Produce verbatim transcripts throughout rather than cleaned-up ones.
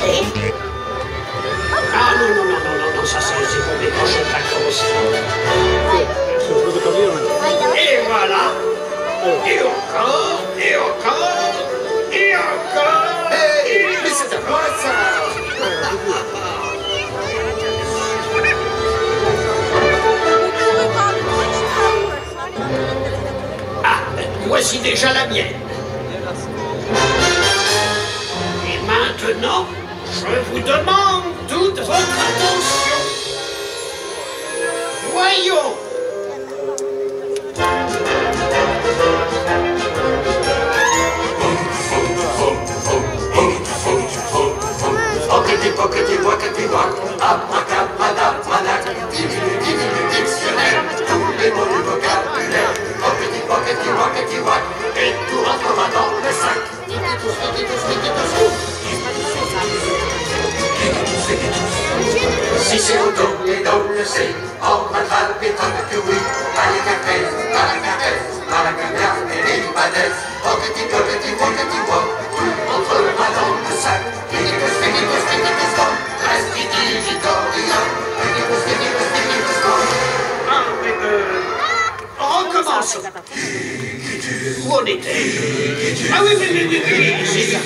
Ah non, non, non, non, non, non, ça c'est pour mes prochaines vacances. Et voilà. Et encore, et encore, et encore. Hey, mais c'est à moi ça. Ah, voici déjà la mienne. Et maintenant, je vous demande toute votre attention. Voyons. Pockety, pockety, wakety, wak, abracadabra, divine, divine dictionnaire, tous les mots du vocabulaire. Pockety, pockety, wakety, wak, et tout rentrera dans le sac. Si c'est au dos, les dos le sait, on rattrape les tonnes que oui, à la caresse, à la caresse, à la caresse, et les badesses. Pockety, pockety, wakety, wak, tout rentrera dans le sac. Ah, mais euh, recommençons. Où on était? Ah oui, oui, oui, oui, oui, c'est ça.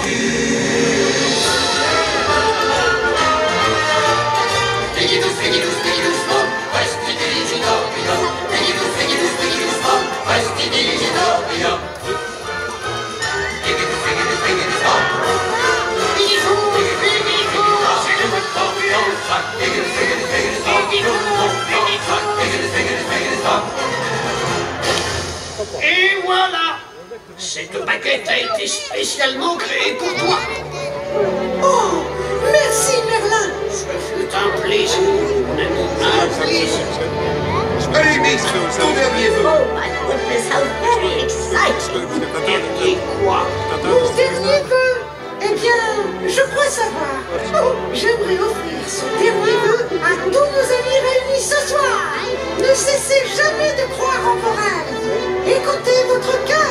Pigidous, pigidous, pigidous, mom, resti digidorbium. Pigidous, pigidous, pigidous, mom, resti digidorbium. Pigidous, pigidous, pigidous, mom. Pigidous, pigidous, pigidous, mom, c'est le mot dans le sac. Pigidous, pigidous, pigidous, mom, pigidous, pigidous, pigidous, pigidous, mom. Et voilà. Cette baguette a été spécialement créée pour toi. Oh, merci Merlin. Ce fut un plaisir, mon ami, un plaisir. Allez, Mix, ton dernier vœu. Oh my goodness, how very exciting! Dernier quoi? Mon dernier vœu. Eh bien, je crois savoir. Oh, j'aimerais offrir ce dernier vœu à tous nos amis réunis ce soir. Ne cessez jamais de croire en vos rêves. Écoutez votre cœur.